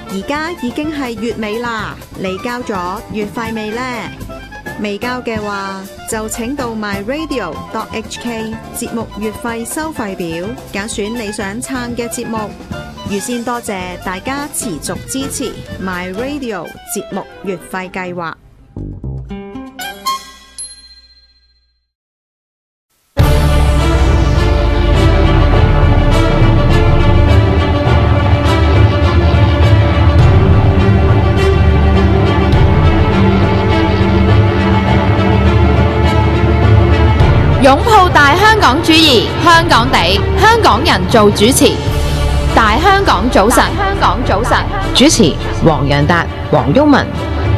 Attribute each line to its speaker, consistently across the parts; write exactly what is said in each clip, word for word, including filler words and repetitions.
Speaker 1: 而家已經係月尾啦，你交咗月費未呢？未交嘅話，就請到 my radio dot h k 節目月費收費表，揀選你想撐嘅節目。預先多謝大家持續支持 my radio 節目月費計劃。
Speaker 2: 擁抱大香港主義，香港地，香港人做主持。大香港早晨，香港早晨，
Speaker 3: 主持黃洋達、黃毓民。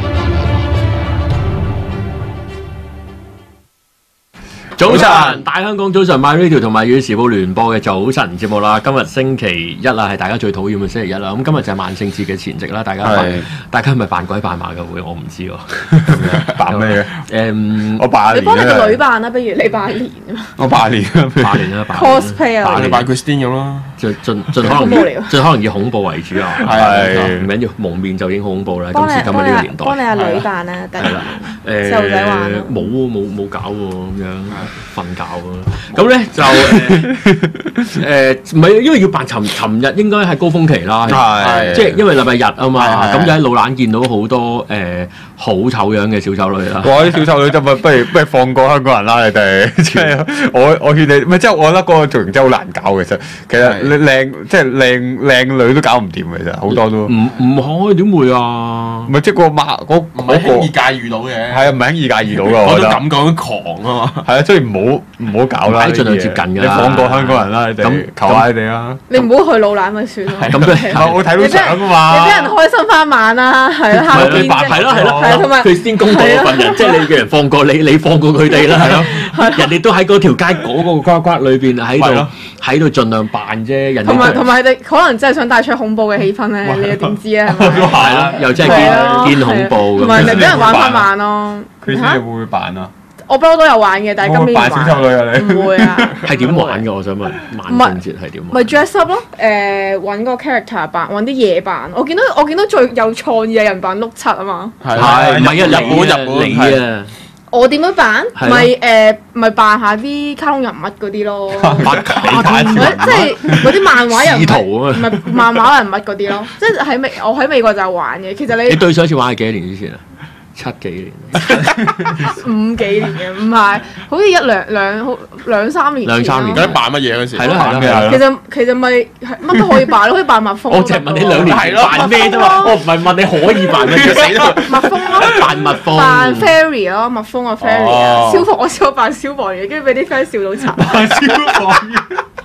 Speaker 4: 早晨，大香港早晨 ，My Radio 同埋《粵語時報》聯播嘅早晨節目啦。今日星期一啦，係大家最討厭嘅星期一啦。咁今日就係萬聖節嘅前夕啦，大家扮，大家係咪扮鬼扮馬嘅會？我唔知喎。
Speaker 5: 扮咩嘅？
Speaker 4: 誒，
Speaker 5: 我扮
Speaker 6: 你幫你個女扮啦，不如你扮年啊！
Speaker 5: 我扮年啊，
Speaker 4: 扮年啦，扮
Speaker 6: cosplay 啊，
Speaker 5: 扮扮 Christine 咁咯。
Speaker 4: 盡盡盡可能，盡可能以恐怖為主啊！係唔緊要，蒙面就已經好恐怖啦。今時今日呢個年代，
Speaker 6: 幫你阿女扮啦，得啦。
Speaker 4: 誒，
Speaker 6: 細路仔玩
Speaker 4: 冇喎，冇冇搞喎，咁樣瞓覺喎。咁咧就誒誒，唔係因為要扮尋尋日應該係高峰期啦，係即係因為禮拜日啊嘛，咁就喺老蘭見到好多誒好醜樣嘅小丑女啦。
Speaker 5: 哇！啲小丑女真係不如不如放過香港人啦，你哋即係我我勸你，唔係即係我覺得嗰個造型真係好難搞其實，其實你靚即係靚靚女都搞唔掂其實，好多都
Speaker 4: 唔唔可以點會啊？
Speaker 5: 唔係即係個馬嗰
Speaker 7: 唔係輕易駕馭到嘅，
Speaker 5: 係啊，唔係輕易駕馭到㗎，
Speaker 7: 我覺得感覺好狂啊嘛。
Speaker 5: 係啊，所以唔好唔好搞啦，
Speaker 4: 盡量接近㗎啦。
Speaker 5: 你放過香港人啦，你哋
Speaker 4: 咁
Speaker 5: 求下你哋啦。
Speaker 6: 你唔好去老蘭咪算咯。
Speaker 4: 咁
Speaker 5: 我睇到相啊嘛，
Speaker 6: 你俾人開心翻晚啦，係啦，下邊啫。
Speaker 4: 係咯係咯，
Speaker 6: 係同埋
Speaker 4: 佢先公道嗰份人，即係你嘅人放過你，你放過佢哋啦，係咯。人哋都喺嗰條街嗰個瓜瓜裏邊喺度喺度盡量扮啫。人
Speaker 6: 同埋同埋，你可能真係想帶出恐怖嘅氣氛咧，你又點知啊？
Speaker 4: 係啦，又真係見見恐怖咁。
Speaker 6: 同埋你俾人玩翻晚咯。
Speaker 5: 佢先會唔會扮啊？
Speaker 6: 我不嬲都有玩嘅，但係今年唔玩。
Speaker 5: 扮小丑女啊你？
Speaker 6: 唔會啊。
Speaker 4: 係點玩嘅？我想問，萬聖節係點玩？
Speaker 6: 咪 dress up 咯，誒揾個 character 扮，揾啲嘢扮。我見到我見到最有創意嘅人扮碌柒啊嘛。
Speaker 4: 係唔係啊？日本日本你啊！
Speaker 6: 我點樣扮？咪誒咪扮下啲卡通人物嗰啲咯。
Speaker 4: 扮卡通人物，
Speaker 6: 即係嗰啲漫畫人物。
Speaker 4: 試圖啊
Speaker 6: 嘛。唔係漫畫人物嗰啲咯，即係喺美我喺美國就玩嘅。其實你
Speaker 4: 你對上一次玩係幾多年之前啊？七幾年，
Speaker 6: 五幾年嘅，唔係，好似一兩兩好兩三年。
Speaker 4: 兩三年。
Speaker 7: 咁扮乜嘢嗰時？
Speaker 4: 係咯係咯。
Speaker 6: 其實其實咪乜都可以扮咯，可以扮蜜蜂。
Speaker 4: 我淨係問你兩年前扮咩啫嘛，我唔係問你可以扮咩，死啦！
Speaker 6: 蜜蜂咯，
Speaker 4: 扮蜜蜂。
Speaker 6: 扮 fairy 咯，蜜蜂個 fairy 啊，消防我試過扮消防員，跟住俾啲 friend 笑到慘。
Speaker 5: 扮消防員。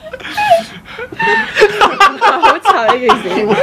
Speaker 6: 好慘呢件事，因為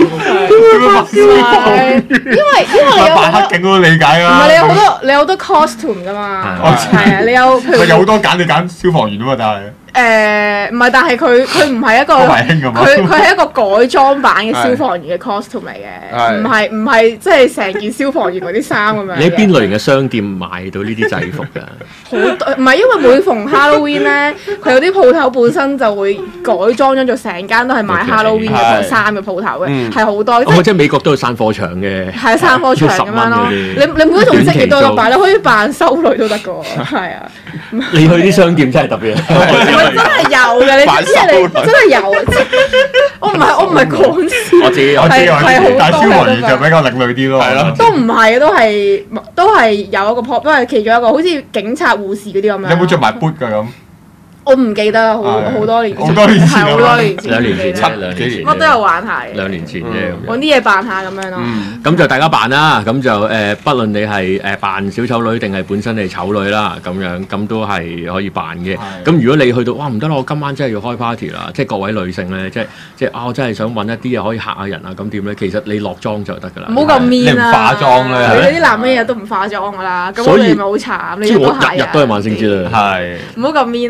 Speaker 6: 因為你有
Speaker 5: 扮黑警我都理解啦。
Speaker 6: 唔係你有好多你有好多 costume 噶嘛，係啊，你有譬如
Speaker 5: 有好多揀你揀消防員啊嘛，但係
Speaker 6: 誒唔係，但係佢佢唔係一個佢佢係一個改裝版嘅消防員嘅 costume 嚟嘅，唔係唔係即係成件消防員嗰啲衫咁樣。
Speaker 4: 你喺邊類型嘅商店買到呢啲制服㗎？
Speaker 6: 好多唔係，因為每逢 Halloween 咧，佢有啲鋪頭本身就會改裝咗做成間都係賣 Halloween 嘅衫嘅鋪頭嘅，係好多。
Speaker 4: 哦，即係美國都有散貨場嘅，
Speaker 6: 係散貨場咁樣咯。你你每一種職業都有得擺，你可以扮修女都得㗎喎，係啊。
Speaker 4: 你去啲商店真係特別。
Speaker 6: 真係有嘅，你即係你真係有。我唔係我唔係講笑。
Speaker 4: 我知我知
Speaker 6: 係係好多。
Speaker 5: 但係消防員就比較另類啲咯。係咯。
Speaker 6: 都唔係，都係都係有一個 pop，都係其中一個，好似警察、護士嗰啲咁樣。
Speaker 5: 你有冇着埋 boot 㗎咁？
Speaker 6: 我唔記得啦，好好多年前。
Speaker 5: 好多年前。
Speaker 6: 係好多年前。
Speaker 4: 兩年前，七兩年前。
Speaker 6: 乜都有玩下嘅。
Speaker 4: 兩年前啫。
Speaker 6: 揾啲嘢扮下咁樣咯。
Speaker 4: 咁就大家扮啦，咁就誒，不論你係誒扮小丑女定係本身係醜女啦，咁樣咁都係可以扮嘅。咁如果你去到哇唔得啦，我今晚真係要開 party 啦，即係各位女性咧，即係即係啊，我真係想揾一啲嘢可以嚇下人啊，咁點咧？其實你落妝就得㗎啦。
Speaker 6: 唔好咁 mean 啊！
Speaker 5: 化妝咧，
Speaker 6: 你啲男嘅日都唔化妝㗎啦，咁你咪好慘。
Speaker 4: 即係我日日都係萬聖節啦。
Speaker 5: 係。
Speaker 6: 唔好咁 mean 啊！呢啲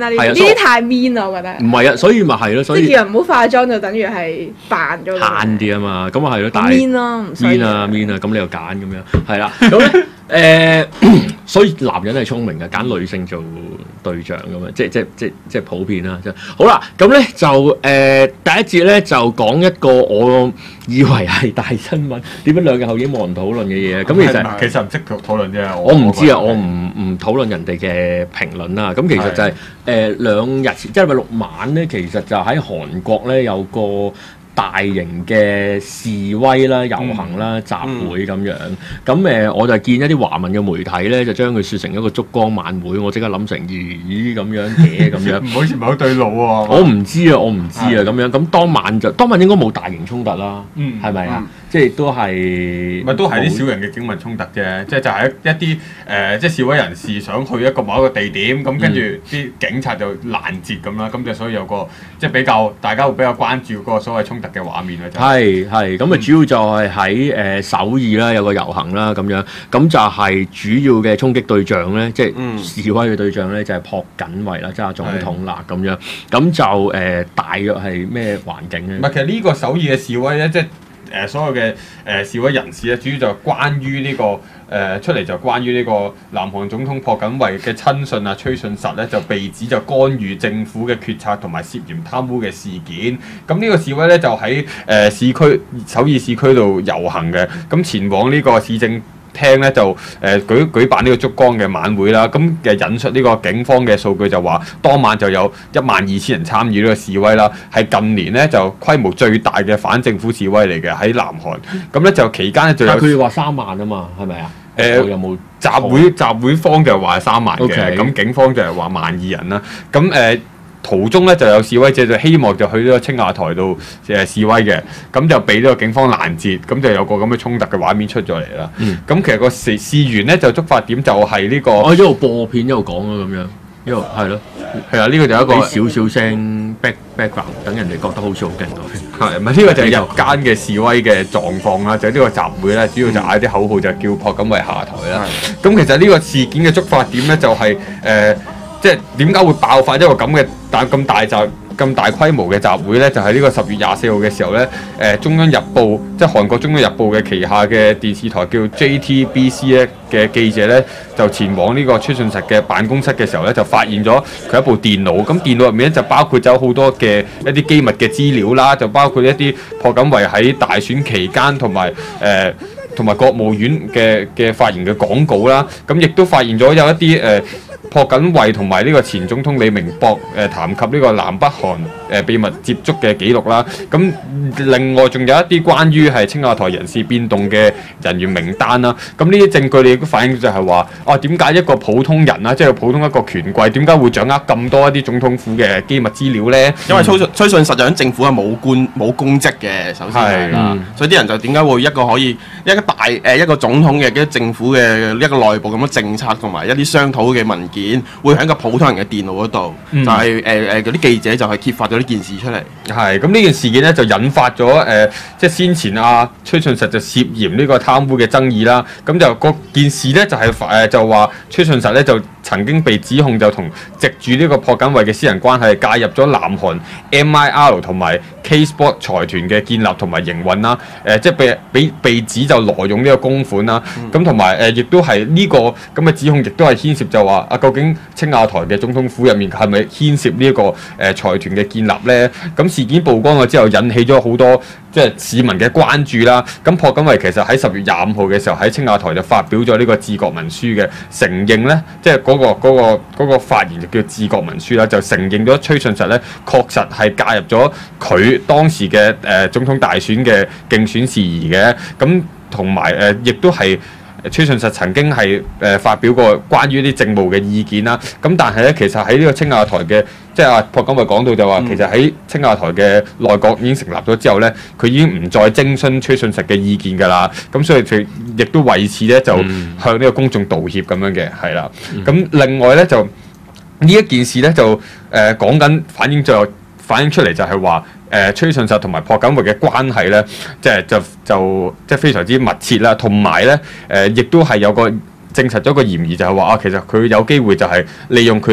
Speaker 6: 啲太 mean 啦，我覺得。
Speaker 4: 唔係啊，所以咪係咯，所以
Speaker 6: 即係叫人唔好化妝就等於係扮咗。
Speaker 4: 慳啲啊嘛，咁啊係咯，但係
Speaker 6: mean 咯，唔需要
Speaker 4: mean 啊 mean 啊，咁你又揀咁樣，係啦，咁咧。誒，所以男人係聰明嘅，揀女性做對象咁樣，即係即係即係即係普遍啦。好啦，咁咧就誒、呃、第一節咧就講一個我以為係大新聞，點解兩日後已經冇人討論嘅嘢？咁其實
Speaker 5: 其實唔識討論啫。
Speaker 4: 我唔知啊，我唔唔討論人哋嘅評論啦。咁其實就係、是、誒、呃、兩日前，即係禮拜六晚咧，其實就喺韓國咧有個大型嘅示威啦、遊行啦、集會咁樣，咁誒、呃、我就見一啲華文嘅媒體咧，就將佢説成一個燭光晚會，我即刻諗成咦咁樣嘅咁樣，
Speaker 5: 好似唔係好對路喎。
Speaker 4: 我唔知啊，我唔知啊咁樣，咁當晚就當晚應該冇大型衝突啦，係咪啊？即係都係，
Speaker 5: 咪都係啲小型嘅警民衝突啫，即係就係一啲誒、呃，即係示威人士想去一個某一個地點，咁跟住啲警察就攔截咁啦，咁就所以有個即係比較大家會比較關注嗰個所謂衝突嘅畫面啦。
Speaker 4: 係係，咁啊主要就係喺誒首爾啦，有個遊行啦咁樣，咁就係主要嘅衝擊對象咧，即係示威嘅對象咧，就係朴槿惠啦，即係總統啦咁樣，咁就誒、呃、大約係咩環境咧？
Speaker 5: 唔係，其實呢個首爾嘅示威咧，即係。誒、呃、所有嘅誒、呃、示威人士咧，主要就係關於呢、這個誒、呃、出嚟就關於呢個南韓總統朴槿惠嘅親信啊崔順實咧，就被指就干預政府嘅決策同埋涉嫌貪污嘅事件。咁呢個示威咧就喺誒、呃、市區首爾市區度遊行嘅，咁前往呢個市政廳咧就誒、呃、舉舉辦呢個燭光嘅晚會啦，咁嘅引述呢個警方嘅數據就話，當晚就有一萬二千人參與呢個示威啦，係近年咧就規模最大嘅反政府示威嚟嘅喺南韓。咁咧就期間咧就有，
Speaker 4: 佢哋話三萬啊嘛，係咪啊？誒、呃、有冇
Speaker 5: 集會集會方就話三萬嘅，咁
Speaker 4: Okay.
Speaker 5: 警方就係話萬二人啦。咁誒。呃途中咧就有示威者就希望就去呢個青瓦台度誒示威嘅，咁就俾呢個警方攔截，咁就有個咁嘅衝突嘅畫面出咗嚟啦。咁、嗯、其實個事事緣咧就觸發點就係呢、這個，
Speaker 4: 我一路播片一路講啊咁樣，一路係咯，
Speaker 5: 係啊，呢、這個就一個
Speaker 4: 少少聲 back background，等人哋覺得好似好勁咁。
Speaker 5: 係，唔係呢個就係日間嘅示威嘅狀況啦，就係、是、呢個集會咧，主要就嗌啲口號就叫朴槿惠下台啦。咁、嗯、其實呢個事件嘅觸發點咧就係、是、誒。呃即係點解會爆發一個咁嘅大咁大集咁大規模嘅集會咧？就係、是、呢個十月廿四號嘅時候咧，誒、呃、中央日報即係韓國中央日報嘅旗下嘅電視台叫 J T B C 咧嘅記者咧，就前往呢個崔順實嘅辦公室嘅時候咧，就發現咗佢一部電腦。咁電腦入面咧就包括咗好多嘅一啲機密嘅資料啦，就包括一啲朴槿惠喺大選期間同埋誒同埋國務院嘅嘅發言嘅廣告啦。咁亦都發現咗有一啲誒。呃朴槿惠同埋呢個前總統李明博誒談及呢個南北韓誒秘密接觸嘅記錄啦，咁另外仲有一啲關於係青瓦台人事變動嘅人員名單啦，咁呢啲證據你亦都反映就係話，啊點解一個普通人啦，即係普通一個權貴，點解會掌握咁多一啲總統府嘅機密資料咧？
Speaker 7: 因為崔順崔順實在喺政府係冇官冇公職嘅，首先係啦，嗯、所以啲人就點解會一個可以一個大誒、呃、一個總統嘅嘅政府嘅一個內部咁嘅政策同埋一啲商討嘅文件。會喺個普通人嘅電腦嗰度，嗯、就係誒誒嗰啲記者就係揭發咗呢件事出嚟。係
Speaker 5: 咁呢件事件咧就引發咗誒、呃，即係先前啊崔順實就涉嫌呢個貪污嘅爭議啦。咁就嗰件事咧就係、是、誒、呃、就話崔順實咧就曾經被指控就同藉住呢個朴槿惠嘅私人關係介入咗南韓 M I R 同埋 K Sport 財團嘅建立同埋營運啦。誒、呃、即係被被被指就挪用呢個公款啦。咁同埋誒亦都係呢、這個咁嘅指控，亦都係牽涉就話啊究竟青瓦台嘅總統府入面係咪牽涉呢、這、一個誒、呃、財團嘅建立咧？咁事件曝光咗之後，引起咗好多即係市民嘅關注啦。咁朴槿惠其實喺十月廿五號嘅時候喺青瓦台就發表咗呢個治國文書嘅，承認咧即係嗰個嗰、那個嗰、那個發言就叫治國文書啦，就承認咗崔順實咧確實係介入咗佢當時嘅誒、呃、總統大選嘅競選事宜嘅。咁同埋誒亦都係。崔順實曾經係誒、呃、發表過關於啲政務嘅意見啦，咁但係咧其實喺呢個青瓦台嘅，即係阿朴槿惠講到就話，嗯、其實喺青瓦台嘅內閣已經成立咗之後咧，佢已經唔再徵詢崔順實嘅意見㗎啦，咁所以佢亦都為此咧就向呢個公眾道歉咁樣嘅，係啦。咁、嗯、另外咧就呢一件事咧就誒講緊反映咗反映出嚟就係話。誒、呃、崔順實同埋朴槿惠嘅關係咧，即係就就即係非常之密切啦，同埋咧誒，亦都係有個證實咗個嫌疑，就係話啊，其實佢有機會就係利用佢同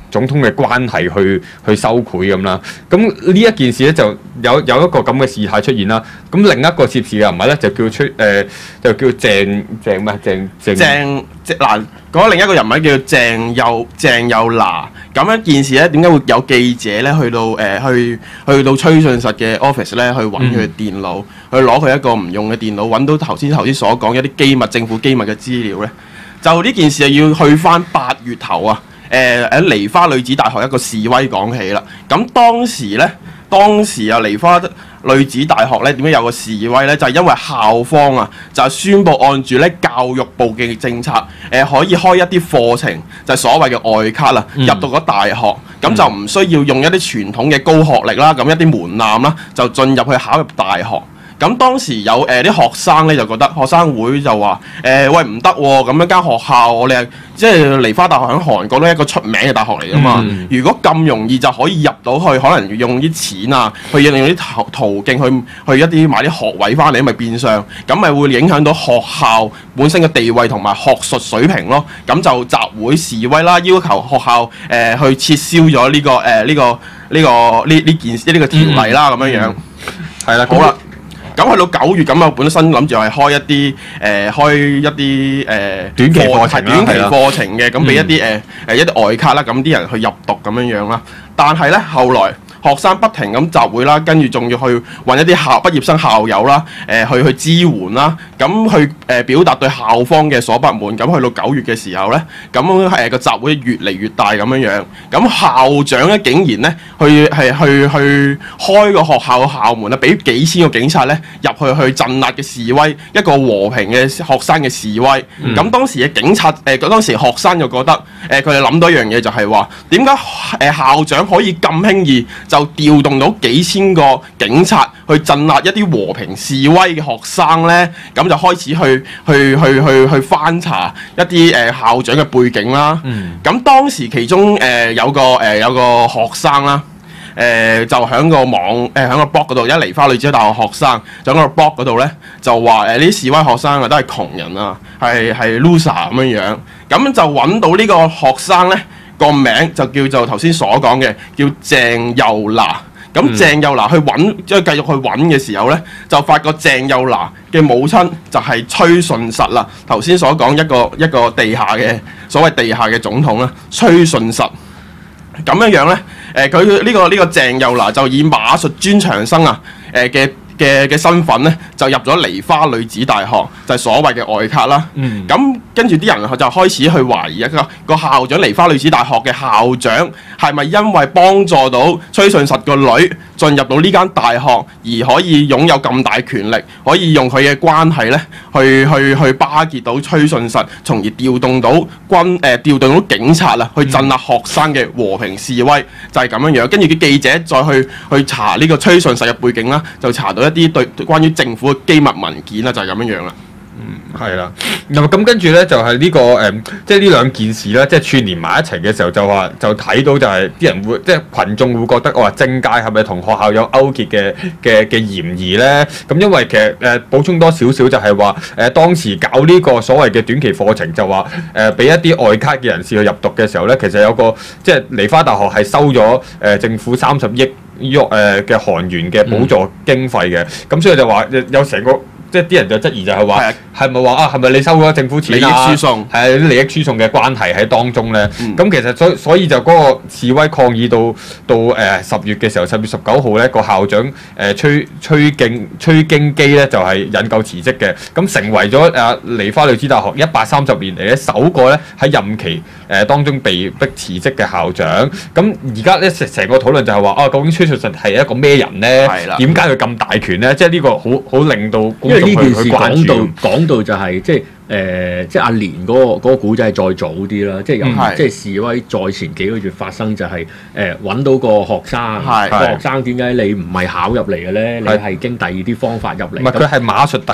Speaker 5: 總統嘅關係去去收賄咁啦。咁呢一件事咧就有有一個咁嘅事態出現啦。咁另一個涉事嘅人物咧就叫出誒、呃、就叫鄭鄭咩鄭鄭
Speaker 7: 鄭即嗱嗰另一個人物叫鄭佑鄭佑拿。咁樣件事咧點解會有記者咧去到誒、呃、去去到崔順實嘅 office 咧去揾佢嘅電腦，嗯、去攞佢一個唔用嘅電腦，揾到頭先頭先所講一啲機密政府機密嘅資料咧？就呢件事啊，要去翻八月頭啊，誒喺梨花女子大學一個示威講起啦。咁當時咧，當時啊梨花女子大學咧點解有個示威咧？就係、是、因為校方啊，就係、是、宣布按住咧教育部嘅政策，誒、呃、可以開一啲課程，就係、是、所謂嘅外卡啦，入到咗大學，咁、嗯、就唔需要用一啲傳統嘅高學歷啦，咁一啲門檻啦，就進入去考入大學。咁當時有誒啲、呃、學生咧就覺得學生會就話誒、呃、喂唔得喎，咁樣間學校我哋即係梨花大學喺韓國都係一個出名嘅大學嚟㗎嘛。嗯、如果咁容易就可以入到去，可能用啲錢啊，去用啲途途徑去去一啲買啲學位翻嚟，咪變相咁咪會影響到學校本身嘅地位同埋學術水平咯。咁就集會示威啦，要求學校誒、呃、去撤銷咗呢、這個誒呢、呃這個呢、這個呢呢件呢、這個條例啦，咁樣樣係啦，好啦。咁去到九月咁啊，本身諗住係開一啲誒、呃、開一啲誒、呃、
Speaker 5: 短期課程
Speaker 7: 短期課程嘅，咁俾一啲誒誒一啲外卡啦，咁啲人去入讀咁樣樣啦。但係咧後來學生不停咁集會啦，跟住仲要去揾一啲校畢業生校友啦，誒、呃、去去支援啦，咁去誒、呃、表達對校方嘅所不滿。咁去到九月嘅時候咧，咁誒個集會越嚟越大咁樣樣。咁校長咧竟然咧去係去去，去開個學校嘅校門啊，俾幾千個警察咧入去去鎮壓嘅示威，一個和平嘅學生嘅示威。咁、嗯、當時嘅警察誒、呃，當時學生就覺得誒，佢哋諗到一樣嘢就係話，點解誒校長可以咁輕易就調動到幾千個警察去鎮壓一啲和平示威嘅學生咧？咁就開始去去去去去翻查一啲誒、呃、校長嘅背景啦。咁、嗯、當時其中誒、呃、有個誒、呃、有個學生啦，誒、呃、就喺個網誒喺、呃、個 blog 嗰度，一梨花女子大學學生就喺個 blog 嗰度咧就話誒呢啲示威學生啊都係窮人啊，係係 loser 咁樣樣。咁就揾到呢個學生咧。個名就叫做頭先所講嘅，叫鄭佑拿。咁鄭佑拿去揾，即係繼續去揾嘅時候咧，就發覺鄭佑拿嘅母親就係崔順實啦。頭先所講一個一個地下嘅所謂地下嘅總統啦，崔順實。咁樣樣咧，誒佢呢個呢、這個鄭佑拿就以馬術專長生啊，誒嘅。嘅嘅身份咧，就入咗梨花女子大學，就係、是、所謂嘅外卡啦。咁、嗯、跟住啲人就開始去懷疑一個個校長，梨花女子大學嘅校長係咪因為幫助到崔順實個女進入到呢間大學，而可以擁有咁大權力，可以用佢嘅關係咧，去去去巴結到崔順實，從而調動到軍誒、呃、調動到警察啦，去鎮壓學生嘅和平示威，就係、是、咁樣樣。跟住啲記者再去去查呢個崔順實嘅背景啦，就查到一啲對關於政府嘅機密文件啦，就係、是、咁樣樣啦。
Speaker 5: 嗯，係啦。咁咁跟住咧就係、是、呢、這個誒、嗯，即係呢兩件事啦，即係串連埋一齊嘅時候就話就睇到就係啲人會即係群眾會覺得我話政界係咪同學校有勾結嘅嘅嘅嫌疑咧？咁因為其實誒、呃、補充多少少就係話誒當時搞呢個所謂嘅短期課程就話誒俾一啲外卡嘅人士去入讀嘅時候咧，其實有個即係梨花大學係收咗誒、呃、政府三十億喐誒嘅韓元嘅補助經費嘅，咁、嗯、所以就話有成個。即係啲人就質疑就係話係咪話啊係咪你收咗政府錢啊？利益輸送係啲利益輸送嘅關係喺當中咧。咁、嗯、其實所所以就嗰個示威抗議到到誒十、呃、月嘅時候，十月十九號咧個校長誒、呃、崔崔敬崔京基咧就係、是、引咎辭職嘅，咁成為咗誒梨花女子大學一百三十年嚟咧首個咧喺任期誒、呃、當中被逼辭職嘅校長。咁而家咧成成個討論就係話啊，究竟崔順實係一個咩人咧？點解佢咁大權咧？即係呢個好好令到
Speaker 4: 呢件事講到講到就係、是、即係誒、呃，即係阿蓮嗰、那個嗰、那個古仔再早啲啦，即係由、嗯、即係示威在前幾個月發生就係誒揾到個學生，個學生點解你唔係考入嚟嘅咧？你係經第二啲方法入嚟。唔係佢
Speaker 5: 係馬術特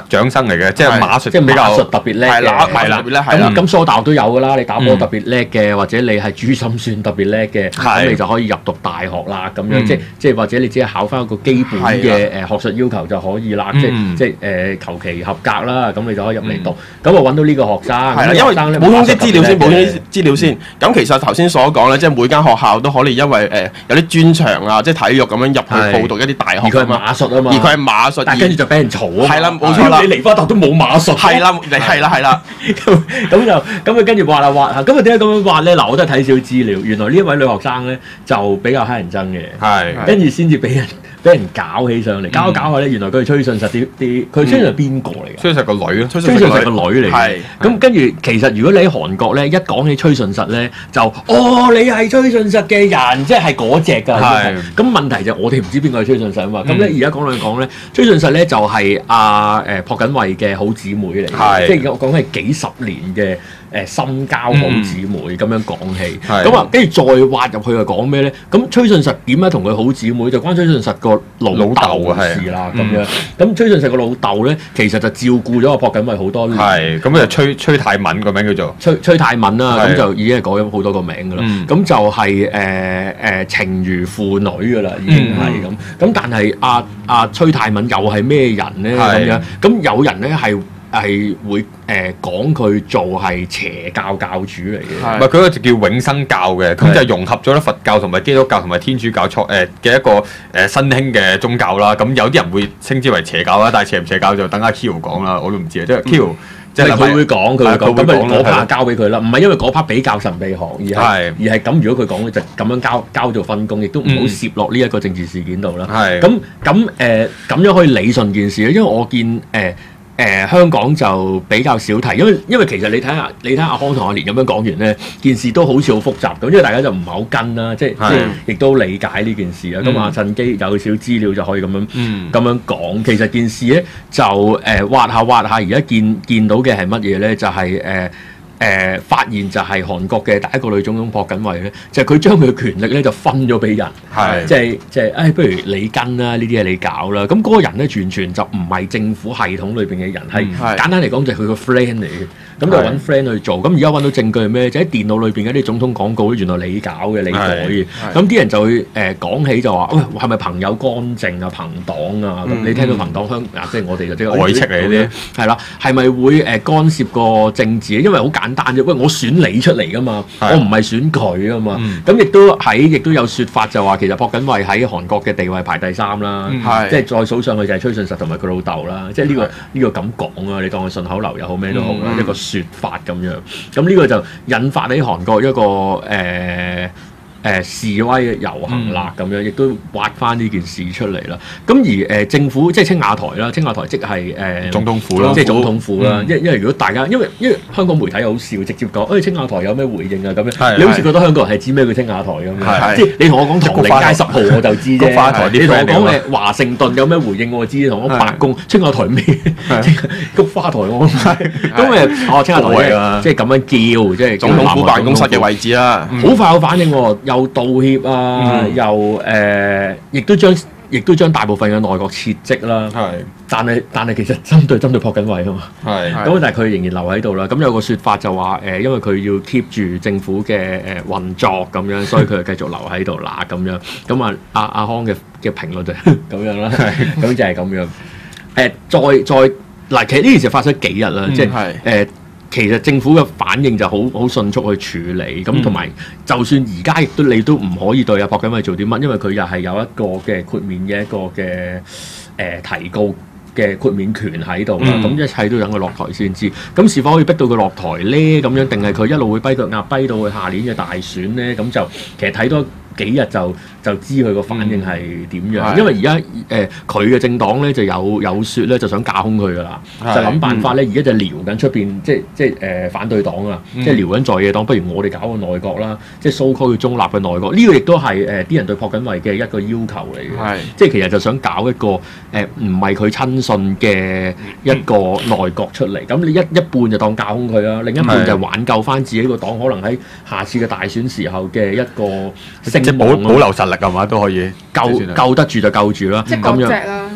Speaker 5: 長生嚟嘅，即係馬術
Speaker 4: 即係
Speaker 5: 比較
Speaker 4: 馬術特別叻嘅，
Speaker 7: 係啦，
Speaker 4: 咁咁蘇大學都有㗎啦，你打波特別叻嘅，或者你係珠心算特別叻嘅，咁你就可以入讀大學啦，咁樣即即係或者你只係考翻一個基本嘅誒學術要求就可以啦，即即誒求其合格啦，咁你就可以入嚟讀。咁我揾到呢個學生，
Speaker 7: 係啦，因為補充啲資料先，補充啲資料先。咁其實頭先所講咧，即係每間學校都可以因為誒有啲專長啊，即係體育咁樣入去報讀一啲大學。
Speaker 4: 而佢係馬術啊嘛，
Speaker 7: 而佢係馬術，
Speaker 4: 但跟住就俾人嘈啊。
Speaker 7: 係啦，冇錯啦。
Speaker 4: 你梨花達都冇馬術。
Speaker 7: 係啦，係啦，係啦。
Speaker 4: 咁咁就咁佢跟住畫下畫下，咁佢點解咁樣畫咧？嗱，我都係睇少資料。原來呢一位女學生咧就比較乞人憎嘅，係跟住先至俾人俾人搞起上嚟，搞搞下咧，原來佢係崔順實啲啲，佢崔順實係邊個嚟㗎？
Speaker 5: 崔順實個女咯，
Speaker 4: 崔順實個女嚟嘅。咁跟住其實如果你喺韓國咧，一講起崔順實咧，就哦你係崔順實嘅人，即係嗰隻㗎。係。咁問題就我哋唔知邊個係崔順實啊嘛。咁咧而家講兩講咧，崔順實咧就係阿誒朴槿惠嘅好姊妹嚟嘅，即係我講係幾十年嘅。誒深交好姊妹咁樣講起，咁啊跟住再挖入去又講咩咧？咁崔順實點解同佢好姊妹？就關崔順實個老豆事啦咁樣。咁崔順實個老豆咧，其實就照顧咗阿朴槿惠好多年。係，
Speaker 5: 咁就崔崔泰敏個名叫做
Speaker 4: 崔崔泰敏啦，咁就已經係改咗好多個名噶啦。咁就係誒誒情如父女噶啦，已經係咁。咁但係阿阿崔泰敏又係咩人咧？咁樣咁有人咧係。係會誒講佢做係邪教教主嚟嘅，
Speaker 5: 唔係佢個就叫永生教嘅，咁就融合咗咧佛教同埋基督教同埋天主教錯誒嘅一個誒新興嘅宗教啦。咁有啲人會稱之為邪教啦，但係邪唔邪教就等阿 Kyo 講啦，我都唔知啊。即係 Kyo，即係佢會講，佢會講，咁咪嗰 part 交俾佢啦。唔係因為嗰 part 比較神秘學，而係而係咁。如果佢講就咁樣交交做分工，亦都唔好涉落呢一個政治事件度啦。係咁咁誒咁樣可以理順件事咧，因為我見誒。呃誒、呃、香港就比較少提，因為因為其實你睇下你睇下阿康同阿蓮咁樣講完咧，件事都好似好複雜咁，因為大家就唔係好跟啦，即係即係亦都理解呢件事啊。咁啊、嗯，趁機有少資料就可以咁樣咁、嗯、樣講。其實件事咧就誒、呃、挖下挖下，而家見見到嘅係乜嘢咧？就係、是、誒。呃誒、呃、發現就係韓國嘅第一個女總統朴槿惠咧，就係、是、佢將佢嘅權力咧就分咗俾人，係即係即係誒，不如你跟啦，呢啲嘢你搞啦。咁嗰個人咧完全就唔係政府系統裏邊嘅人，係、嗯、簡單嚟講就係佢個 friend 嚟嘅。咁就揾 friend 去做。咁而家揾到證據係咩？就喺電腦裏邊嗰啲總統廣告，原來你搞嘅，你改嘅。咁啲人就會誒、呃、講起就話，喂、哎，係咪朋友乾淨啊？朋黨啊？咁、嗯、你聽到朋黨香啊，即係我哋就即係外戚嚟啲，
Speaker 4: 係啦，係咪會誒干涉個政治？因為好簡單啫。喂，我選你出嚟噶嘛，我唔係選佢噶嘛。咁亦、嗯、都喺亦都有説法就話，其實朴槿惠喺韓國嘅地位排第三啦。嗯、即係再數上去就係崔順實同埋佢老豆啦。即係呢、呢個呢、呢個咁講啊，你當佢順口溜又好咩都好啦，嗯、一個説法咁樣。咁呢個就引發喺韓國一個誒。呃誒、呃、示威遊行啦咁樣，亦都挖翻呢件事出嚟啦。咁而誒、呃、政府即係青瓦台啦，青瓦台即係誒、呃、
Speaker 5: 總統府啦，
Speaker 4: 即係總統府啦。因、嗯、因為如果大家因為因為香港媒體好笑，直接講誒、哎、青瓦台有咩回應啊咁樣，是你好似覺得香港人係知咩叫青瓦台咁樣，即係你同我講唐寧街十號我就知啫。你同我講誒華盛頓有咩回應我知，同我講白宮青瓦台咩？菊花台我咁誒哦青瓦台啊，即係咁樣叫，即係
Speaker 7: 總統府辦公室嘅位置啦。
Speaker 4: 好快有反應喎。又道歉啊，嗯、又誒、呃，亦都將亦都將大部分嘅內閣撤職啦。係是，但係但係其實針對針對朴槿惠啊嘛。係是，咁但係佢仍然留喺度啦。咁有個説法就話誒、呃，因為佢要 keep 住政府嘅誒、呃、運作咁樣，所以佢就繼續留喺度啦咁樣。咁啊，阿阿康嘅嘅評論就咁樣啦。係，咁就係咁樣。誒、呃，再再嗱，其實呢件事發生幾日啦，即係誒。其實政府嘅反應就好好迅速去處理，咁同埋就算而家亦都你都唔可以對阿朴槿惠做啲乜，因為佢又係有一個嘅豁免嘅一個嘅誒、呃、提告嘅豁免權喺度啦，咁、嗯、一切都等佢落台先知。咁是否可以逼到佢落台咧？咁樣定係佢一路會跛腳鴨跛到去下年嘅大選咧？咁就其實睇多幾日就就知佢個反應係點樣，嗯、因為而家誒佢嘅政黨咧就有有説咧就想架空佢噶啦，的就諗辦法咧而家就撩緊出邊，即係即係誒、呃、反對黨啊，嗯、即係撩緊在野黨，不如我哋搞個內閣啦，即係 so called 中立嘅內閣。呢、這個亦都係誒啲人對朴槿惠嘅一個要求嚟嘅，的即係其實就想搞一個誒唔係佢親信嘅一個內閣出嚟。咁、嗯、你一一半就當架空佢啦，另一半就挽救翻自己個黨，可能喺下次嘅大選時候嘅一個即係保
Speaker 5: 保留實力係嘛都可以
Speaker 4: 救救得住就救住啦，
Speaker 6: 即係嗰隻啦。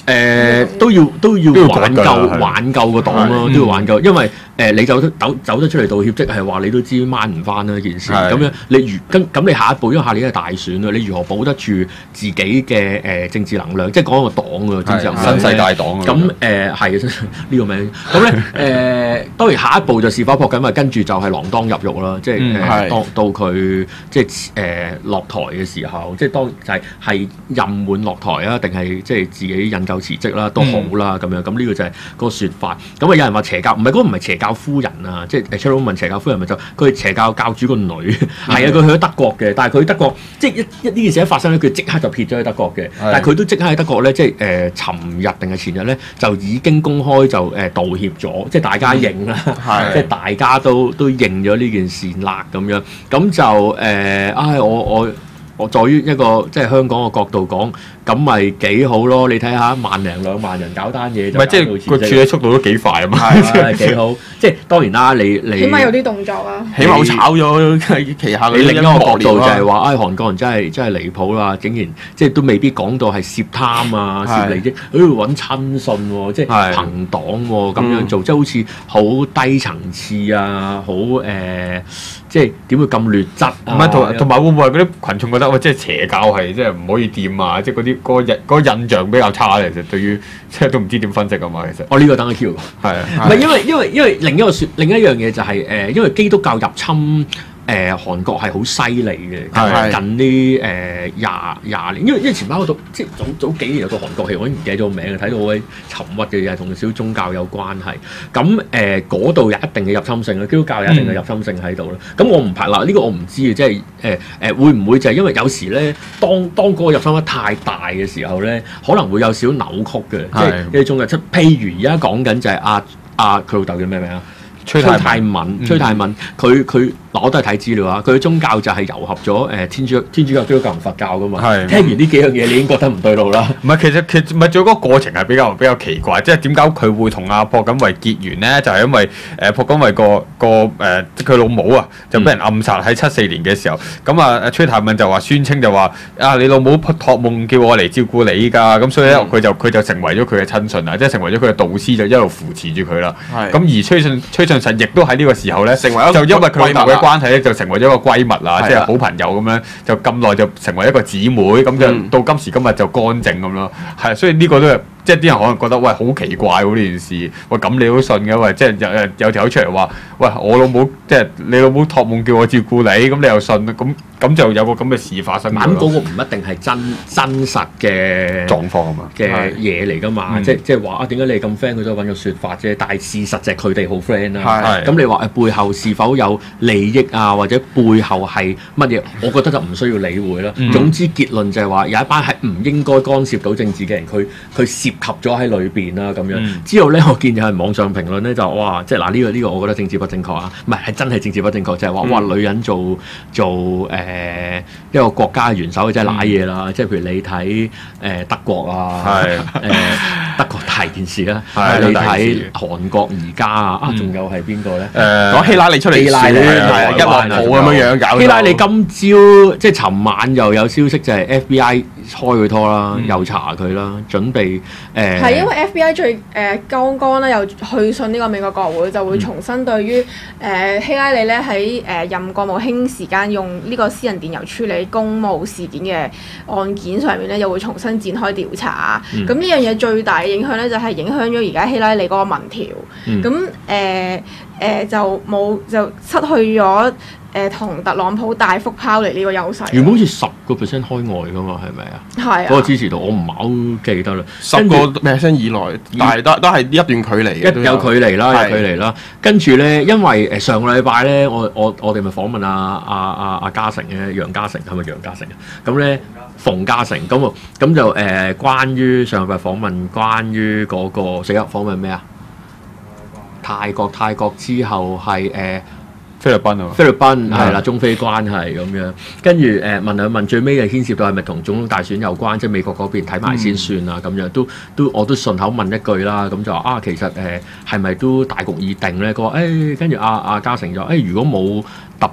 Speaker 4: 誒都要都要
Speaker 5: 都要
Speaker 4: 挽救
Speaker 5: 講㗎
Speaker 4: 挽救個黨咯，
Speaker 5: 係
Speaker 4: 都要挽救，因為誒你走得走走得出嚟道歉，即係話你都知掹唔翻啦件事。
Speaker 5: 係
Speaker 4: 咁樣你如跟咁你下一步，因為下年係大選啊，你如何保得住自己嘅誒政治能量？即係講個黨喎，政治能量
Speaker 5: 新世大黨啊
Speaker 4: 咁誒係呢個名。咁咧誒當然下一步就是否撲緊嘛，跟住就係鋃鐺入獄啦，即係
Speaker 5: 嗯
Speaker 4: 誒
Speaker 7: 係
Speaker 4: 當到佢即係誒落台嘅時候，即係當就係係任滿落台啊，定係即係自己引咎辭職啦，都好啦咁樣。咁呢個就係個説法。咁啊有人話邪教，唔係嗰個唔係邪教夫人啊，即係誒 Charles 問邪教夫人咪就佢係邪教教主個女，係啊佢去咗德國嘅，但係佢德國即係一一呢件事一發生咧，佢即刻就撇咗去德國嘅，但係佢都即刻喺德國咧，即係誒尋日定係前日咧就已經公開就誒道歉咗，即係大家認啦，
Speaker 7: 係
Speaker 4: 即係大家都都認咗呢件事啦咁樣，咁就誒唉我我。我在於一個即係香港嘅角度講，咁咪幾好咯？你睇下萬零兩萬人搞單嘢，
Speaker 5: 唔係即係個處理速度都幾快啊嘛，
Speaker 4: 係幾好。即係當然啦，你你
Speaker 6: 起碼有啲動作啊。
Speaker 7: 起碼炒咗旗下嗰啲
Speaker 4: 你另一個角度就係
Speaker 7: 係
Speaker 4: 話，唉、哎，韓國人真係真係離譜啦！竟然即係都未必講到係涉貪啊、
Speaker 7: 係
Speaker 4: 涉利益，喺度揾親信喎，即係
Speaker 5: 係
Speaker 4: 朋黨喎咁樣做，即係好似好低層次啊，好誒、呃，即係點會咁劣質啊？
Speaker 5: 唔係同同埋會唔會係嗰啲群眾覺得喂，即係邪教係即係唔可以掂啊？即係嗰啲嗰個印嗰個印象比較差咧，其實對於即係都唔知點分析啊嘛，其實
Speaker 4: 我呢個等阿 Q。
Speaker 5: 係
Speaker 4: 唔係因為因為因為另一個説另一樣嘢就係、是、誒、呃，因為基督教入侵。誒、呃、韓國係好犀利嘅，
Speaker 7: 係
Speaker 4: 近呢誒廿廿年，因為因為前排嗰套即係早早幾年有套韓國戲，我已經唔記得咗個名，睇到好鬼沉鬱嘅嘢，同少少宗教有關係。咁誒嗰度有一定嘅入侵性啦，基督教有一定嘅入侵性喺度啦。咁、嗯、我唔排嗱，呢、呢個我唔知嘅，即係誒誒會唔會就係因為有時咧，當當嗰個入侵得太大嘅時候咧，可能會有少扭曲嘅，即係呢種嘅出。譬如而家講緊就係阿阿佢老豆叫咩名啊？崔太敏，崔太敏，佢佢嗱我都係睇資料啊！佢嘅宗教就係糅合咗誒天主天主教、基督教同佛教噶嘛。係聽完呢幾樣嘢，你已經覺得唔對路啦。
Speaker 5: 唔係，其實其實唔係，仲有嗰個過程係比較比較奇怪，即係點解佢會同阿朴槿惠結緣咧？就係、是、因為誒朴槿惠個個誒即佢老母啊，就俾人暗殺喺七四年嘅時候。咁啊，崔太敏就話宣稱就話啊，你老母託夢叫我嚟照顧你㗎，咁所以咧佢就佢就成為咗佢嘅親信啊，即係成為咗佢嘅導師，就一路扶持住佢啦。咁而崔信崔信實亦都喺呢個時候咧，成為一個就因為佢老豆嘅關係咧，就成為咗一個閨蜜啦，即係好朋友咁樣，就咁耐就成為一個姊妹，咁就、嗯、到今時今日就乾淨咁咯。係，所以呢個都係即係啲人可能覺得喂好奇怪喎呢件事，喂咁你都信嘅喂，即係有有條友出嚟話喂我老母即係你老母託夢叫我照顧你，咁你又信咁咁就有個咁嘅事發生。
Speaker 4: 咁嗰個唔一定係真真實嘅
Speaker 5: 狀況啊嘛
Speaker 4: 嘅嘢嚟㗎嘛，即即係話啊點解你咁 friend 佢都揾個説法啫，但係事實就係佢哋好 friend 啦。咁你話誒背後是否有利益啊，或者背後係乜嘢？我覺得就唔需要理會啦。嗯、總之結論就係話有一班係唔應該干涉到政治嘅人，佢佢涉及咗喺裏邊啦咁樣。嗯、之後咧，我見有人網上評論咧就哇，即係嗱呢個呢、呢個我覺得政治不正確啊，唔係係真係政治不正確，就係、是、話哇女人做做誒、呃、一個國家嘅元首真係賴嘢啦，即係、嗯、譬如你睇誒、呃、德國啊，誒是、呃、德國大件事啦，是你睇韓國而家啊，啊仲有係邊個咧？誒
Speaker 7: 講希拉里出嚟選，係一鑊泡咁樣樣搞。
Speaker 4: 希拉里今朝即係尋晚又有消息就係 F B I 開佢拖啦，嗯、又查佢啦，準備誒。係、呃、
Speaker 6: 因為 F B I 最誒、呃、剛剛咧又去信呢個美國國會，就會重新對於誒、呃、希拉里咧喺誒任國務卿時間用呢個私人電郵處理公務事件嘅案件上面咧，又會重新展開調查。咁呢樣嘢最大嘅影響咧，就係、是、影響咗而家希拉里嗰個民調。咁誒誒就冇就失去咗。誒同、呃、特朗普大幅拋離呢個優勢，
Speaker 4: 原本好似十個 percent 開外噶嘛，係咪啊？係啊，嗰個支持度我唔係好記得啦。
Speaker 7: 十個 percent 以內，但係都都係一段距離嘅，
Speaker 4: 一有距離啦，有距離啦。跟住咧，因為誒上個禮拜咧，我我我哋咪訪問阿阿阿阿嘉誠嘅楊嘉誠，係咪楊嘉誠啊？咁咧馮嘉誠咁咁就誒、呃、關於上個禮拜訪問關於嗰、那個死入訪問咩啊？泰國泰國之後係誒。呃
Speaker 5: 菲律賓啊，
Speaker 4: 菲律賓係啦，中菲關係咁樣，跟住誒問兩問，最尾就牽涉到係咪同總統大選有關，即係美國嗰邊睇埋先算啊咁樣，都都我都順口問一句啦，咁就話啊，其實誒係咪都大局已定咧？佢話誒，跟住阿阿嘉誠就誒，如果冇特別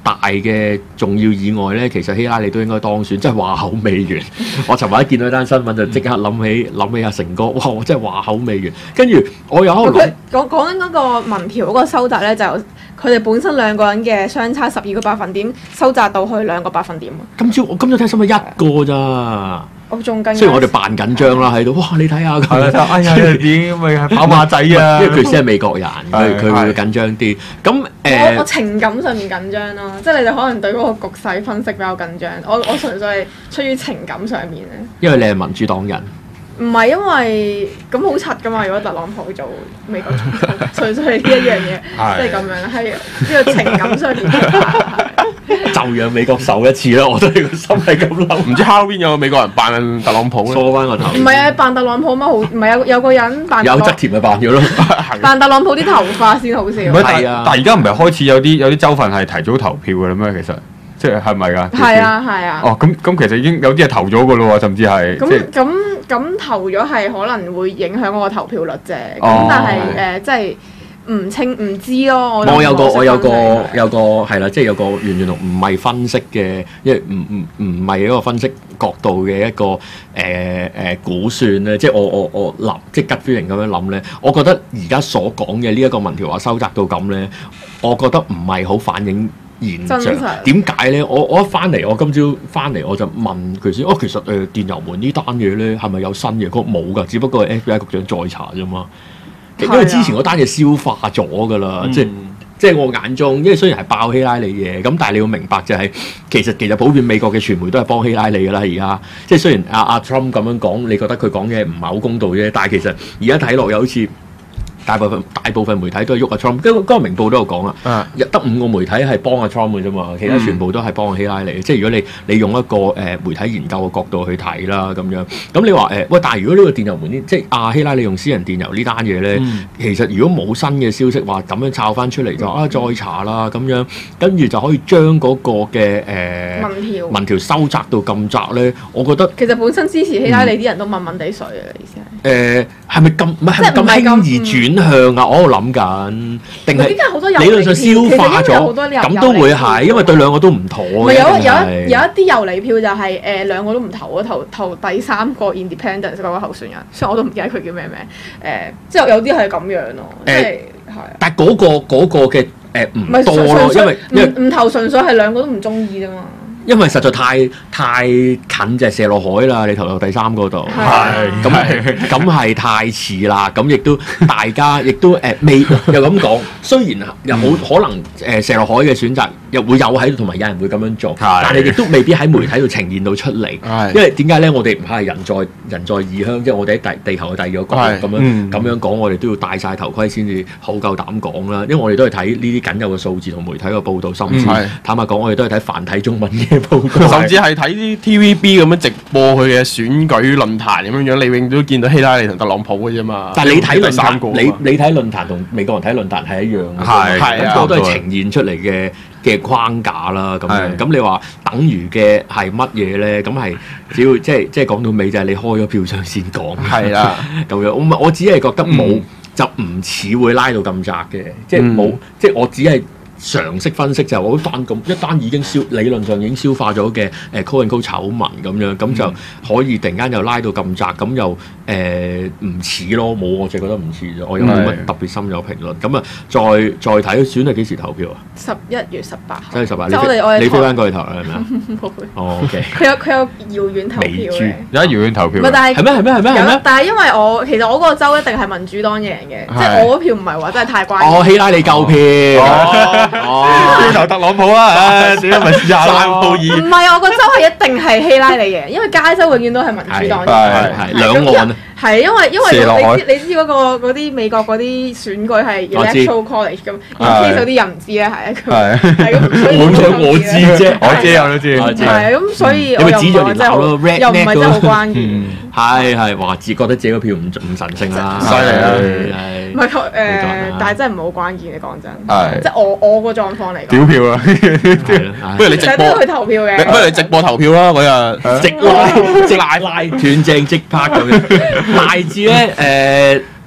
Speaker 4: 大嘅重要以外咧，其實希拉里都應該當選，真係話口未完。我尋日一見到一單新聞就即刻諗起諗起阿成哥，哇！我真係話口未完。跟住我有喺度諗，
Speaker 6: 講講緊嗰個民調嗰個收窄咧，就佢哋本身兩個人嘅相差十二個百分點，收窄到去兩個百分點。
Speaker 4: 今朝我今朝睇新聞一個咋。
Speaker 6: 我仲更
Speaker 4: 雖然我哋扮緊張啦喺度，哇！你睇下佢，
Speaker 5: 哎呀點咪係跑馬仔啊？
Speaker 4: 因為佢先係美國人，佢佢會緊張啲。咁誒，
Speaker 6: 我我情感上面緊張咯，即係你哋可能對嗰個局勢分析比較緊張，我我純粹係出於情感上面咧。
Speaker 4: 因為你係民主黨人。
Speaker 6: 唔係因為咁好柒噶嘛？如果特朗普做美國總統，純粹係呢一樣嘢，即係咁樣，係呢個情感上面
Speaker 4: 就讓美國受一次啦！我都係個心係咁諗。
Speaker 7: 唔知 Halloween 有個美國人扮特朗普咧？
Speaker 4: 梳翻個頭。
Speaker 6: 唔係啊，扮特朗普乜好？唔係有有個人扮
Speaker 4: 有側田咪扮咗咯。
Speaker 6: 扮特朗普啲頭髮先好笑。
Speaker 5: 唔係，但但而家唔係開始有啲有啲州份係提早投票嘅啦咩？其實即係係咪㗎？
Speaker 6: 係啊係啊。
Speaker 5: 哦，咁咁其實已經有啲係投咗嘅咯喎，甚至係。
Speaker 6: 咁咁咁投咗係可能會影響嗰個投票率啫。咁、
Speaker 5: 哦、
Speaker 6: 但係誒，即係唔清唔知咯。我
Speaker 4: 我有個我有個有個係啦，即係有個完全同唔係分析嘅，因為唔唔唔係一個分析角度嘅一個誒誒、呃呃、估算咧。即係我我我諗，即係吉 feeling 咁樣諗咧。我覺得而家所講嘅呢一個民調話收窄到咁咧，我覺得唔係好反映現象。點解咧？我我一翻嚟，我今朝翻嚟我就問佢先。哦，其實誒、呃、電郵門呢單嘢咧係咪有新嘅？佢話冇㗎，只不過係 F B I 局長再查啫嘛。因為之前嗰單嘢消化咗㗎啦，
Speaker 7: 嗯、
Speaker 4: 即係即係我眼中，因為雖然係爆希拉里嘢，咁但係你要明白就係、是、其實其實普遍美國嘅傳媒都係幫希拉里㗎啦。而家即係雖然阿阿 Trump 咁樣講，你覺得佢講嘅唔係好公道啫，但係其實而家睇落又好似。大部分大部分媒體都係喐阿 Trump，跟住嗰個明報都有講啊，得五個媒體係幫阿 Trump 嘅啫嘛，其他全部都係幫阿希拉里。嗯、即係如果你你用一個誒、呃、媒體研究嘅角度去睇啦，咁樣咁你話誒、呃、喂，但係如果呢個電郵門呢，即係阿希拉里用私人電郵呢單嘢咧，嗯、其實如果冇新嘅消息話咁樣抄翻出嚟就啊再查啦咁樣，跟住就可以將嗰個嘅誒、呃、
Speaker 6: 民調
Speaker 4: 民調收窄到咁窄咧，我覺得
Speaker 6: 其實本身支持希拉里啲人都問問地水嘅意思係
Speaker 4: 誒係咪咁唔係係咪咁輕易轉向啊？我喺度諗緊，定係理論上消化咗，咁都會係，因為對兩個都唔妥嘅。
Speaker 6: 有有一有一啲遊離票就係誒兩個都唔投，投投第三個 Independent 嗰個候選人，雖然我都唔記得佢叫咩名誒，即係有啲係咁樣咯，即係係。
Speaker 4: 但係嗰個嗰個嘅誒唔多咯，因為因為
Speaker 6: 唔投純粹係兩個都唔中意啫嘛。
Speaker 4: 因為實在太太近就係射落海啦，你投到第三個度，係咁咁係太遲啦，咁亦都大家亦都誒、呃、未又咁講，雖然又冇可能誒射落海嘅選擇，又會有喺度，同埋有人會咁樣做，但係亦都未必喺媒體度呈現到出嚟，因為點解咧？我哋唔係人在人在異鄉，即係我哋喺地地球嘅第二個角度咁樣咁樣講，我哋都要戴晒頭盔先至好夠膽講啦，因為我哋都係睇呢啲僅有嘅數字同媒體嘅報導，甚至坦白講，我哋都係睇繁體中文嘅。
Speaker 7: 甚至係睇啲 T V B 咁樣直播佢嘅選舉論壇咁樣樣，你永遠都見到希拉里同特朗普嘅啫嘛。
Speaker 4: 但係你睇論壇，你你睇論壇同美國人睇論壇係一樣嘅，係係啊，都係呈現出嚟嘅嘅框架啦。咁樣咁你話等於嘅係乜嘢咧？咁係只要即係即係講到尾就係你開咗票箱先講。係啦，咁樣我我只係覺得冇就唔似會拉到咁窄嘅，即係冇即係我只係。常識分析就係我一單咁一單已經消理論上已經消化咗嘅誒 call and call 醜聞咁樣，咁就可以突然間又拉到咁窄，咁又誒唔似咯，冇我就覺得唔似啫，我又冇乜特別深有評論。咁啊，再再睇選係幾時投票啊？十一月十八號。十一月十八，你飛你飛翻過去投係咪啊？
Speaker 6: 冇。
Speaker 4: 哦 OK。
Speaker 6: 佢有佢有遙遠投票嘅。
Speaker 5: 有得遙遠投票。
Speaker 6: 唔係，但係
Speaker 4: 係咩係咩係咩係咩？
Speaker 6: 但係因為我其實我嗰個州一定係民主黨贏嘅，即係我嗰票唔係話真係太關鍵。
Speaker 4: 哦，希拉里夠票。
Speaker 5: 哦，要投特朗普啊！唉，點解咪試下三鋪二？
Speaker 6: 唔係，我個州係一定係希拉里嘅，因為加州永遠都係民主黨嘅。
Speaker 4: 係係兩岸。係
Speaker 6: 因為因為你知你知嗰個嗰啲美國嗰啲選舉係 electoral college 咁，有啲有啲人唔知咧，係啊，係咁，所以
Speaker 4: 我知啫，
Speaker 5: 我知我都知。
Speaker 6: 係啊，咁所以
Speaker 4: 你咪指咗條路咯，
Speaker 6: 又唔係真係好關鍵。
Speaker 4: 係係，話自覺得自己個票唔唔神聖啦，
Speaker 5: 犀利啦，
Speaker 6: 唔係誒，但係真係唔係好關鍵嘅，講真。即係我我個狀況嚟講。
Speaker 5: 屌票啊！
Speaker 7: 不如你直播
Speaker 6: 去投票嘅。
Speaker 7: 不如你直播投票啦嗰日。
Speaker 4: 直拉直拉拉斷正即拍咁樣。大致咧誒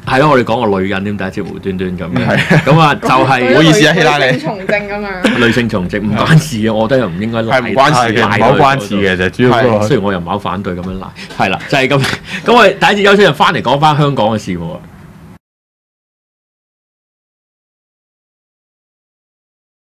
Speaker 4: 係咯，我哋講個女人點第一次無端端咁樣，咁啊就係
Speaker 7: 唔好意思啊希拉里
Speaker 6: 女性從政咁樣。
Speaker 4: 女性從政唔關事嘅，我覺得又唔應該賴。
Speaker 7: 係唔關事嘅
Speaker 5: 唔係好關事嘅，就主要嗰個
Speaker 4: 雖然我又唔係好反對咁樣賴，係啦，就係咁。咁我哋第一節休息就翻嚟講翻香港嘅事喎。